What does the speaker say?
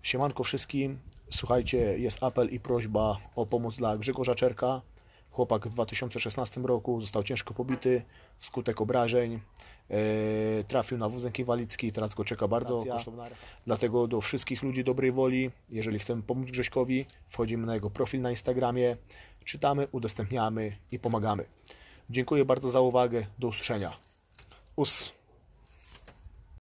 Siemanko wszystkim. Słuchajcie, jest apel i prośba o pomoc dla Grzegorza Czerka. Chłopak w 2016 roku został ciężko pobity wskutek obrażeń. Trafił na wózek inwalidzki, teraz go czeka bardzo kosztowna. Dlatego do wszystkich ludzi dobrej woli, jeżeli chcemy pomóc Grześkowi, wchodzimy na jego profil na Instagramie, czytamy, udostępniamy i pomagamy. Dziękuję bardzo za uwagę. Do usłyszenia. Us.